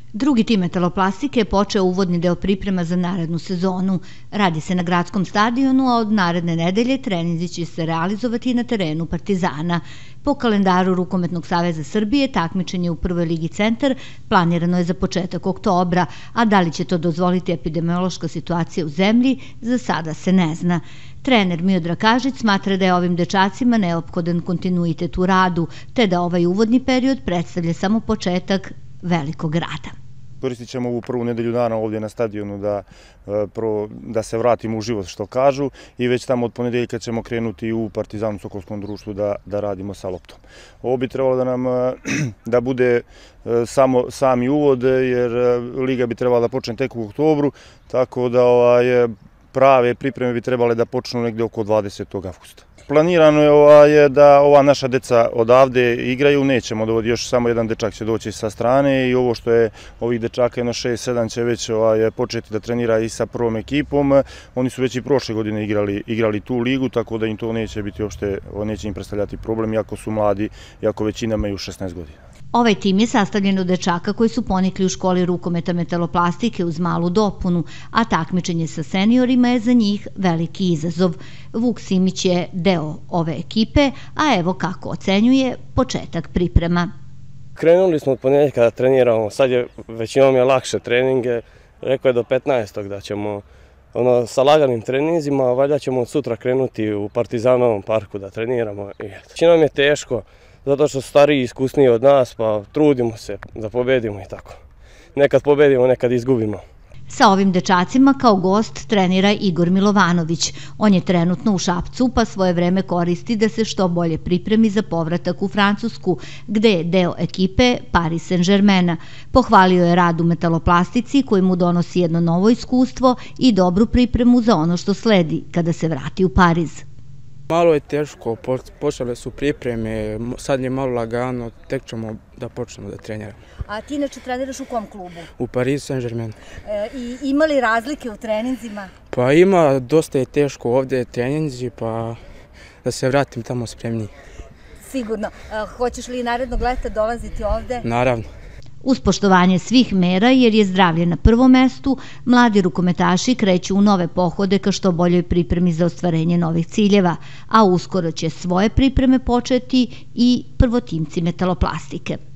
Drugi tim metaloplastike je počeo uvodni deo priprema za narednu sezonu. Radi se na gradskom stadionu, a od naredne nedelje treninzi će se realizovati na terenu Partizana. Po kalendaru Rukometnog saveza Srbije takmičenje u prvoj ligi Centar planirano je za početak oktobra, a da li će to dozvoliti epidemiološka situacija u zemlji, za sada se ne zna. Trener Miodrag Kažić smatra da je ovim dečacima neophodan kontinuitet u radu, te da ovaj uvodni period predstavlja samo početak velikog rada. Koristit ćemo ovu prvu nedelju dana ovdje na stadionu da se vratimo u život, što kažu, i već tamo od ponedeljka ćemo krenuti u Partizanu Sokolskom društvu da radimo sa loptom. Ovo bi trebalo da bude sami uvod, jer liga bi trebala da počne tek u oktobru, tako da prave pripreme bi trebale da počnu negde oko 20. avgusta. Planirano je da ova naša deca odavde igraju, nećemo dovoditi, još samo jedan dečak će doći sa strane i ovo što je ovih dečaka, jedno 6-7 će već početi da trenira i sa prvom ekipom. Oni su već i prošle godine igrali tu ligu, tako da im to neće biti uopšte, neće im predstavljati problem, iako su mladi, iako većina imaju 16 godina. Ovaj tim je sastavljen od dečaka koji su ponikli u školi rukometa metaloplastike uz malu dopunu, a takmičenje sa seniorima je za njih veliki izazov. Vuk Simić je deo ove ekipe, a evo kako ocenjuje početak priprema. Krenuli smo od ponedjeljka da treniramo, sad je većinom je lakše treninge, rekao je do 15. da ćemo sa laganim treninzima, valjda ćemo od sutra krenuti u Partizanovom parku da treniramo. Većinom je teško, zato što su stariji i iskusniji od nas, pa trudimo se da pobedimo i tako. Nekad pobedimo, nekad izgubimo. Sa ovim dečacima kao gost trenira Igor Milovanović. On je trenutno u Šapcu, pa svoje vreme koristi da se što bolje pripremi za povratak u Francusku, gde je deo ekipe Paris Saint-Germaina. Pohvalio je rad u metaloplastici koji mu donosi jedno novo iskustvo i dobru pripremu za ono što sledi kada se vrati u Pariz. Malo je teško, počele su pripreme, sad je malo lagano, tek ćemo da počnemo da treniramo. A ti inače treniraš u kom klubu? U Paris Saint-Germain. I ima li razlike u treninzima? Pa ima, dosta je teško ovdje treninzi, pa da se vratim tamo spremniji. Sigurno. Hoćeš li narednog leta dolaziti ovdje? Naravno. Uz poštovanje svih mera, jer je zdravlje na prvom mestu, mladi rukometaši kreću u nove pohode ka što boljoj pripremi za ostvarenje novih ciljeva, a uskoro će svoje pripreme početi i prvotimci metaloplastike.